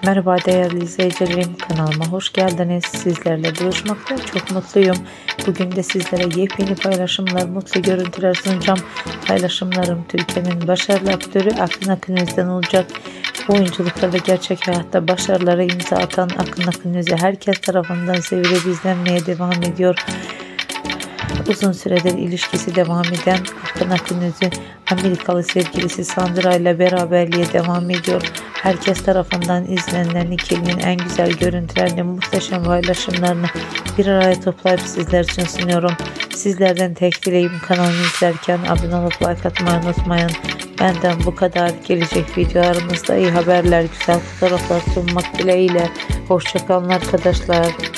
Merhaba değerli izleyicilerim, kanalıma hoş geldiniz. Sizlerle buluşmaktan çok mutluyum. Bugün de sizlere yepyeni paylaşımlar, mutlu görüntüler sunacağım. Paylaşımlarım Türkiye'nin başarılı aktörü Akın Akınöz'den olacak. Oyunculukta ve gerçek hayatta başarılara imza atan Akın Akınöz'ü herkes tarafından sevilip izlenmeye devam ediyor. Uzun süredir ilişkisi devam eden Akın Akınöz'ü Amerikalı sevgilisi Sandra ile beraberliğe devam ediyor. Herkes tarafından izlenen ikilinin en güzel görüntülerini, muhteşem paylaşımlarını bir araya toplayıp sizler için sunuyorum. Sizlerden tek dileğim, kanalımı izlerken abone olup like atmayı unutmayın. Benden bu kadar. Gelecek videolarımızda iyi haberler, güzel fotoğraflar sunmak dileğiyle. Hoşçakalın arkadaşlar.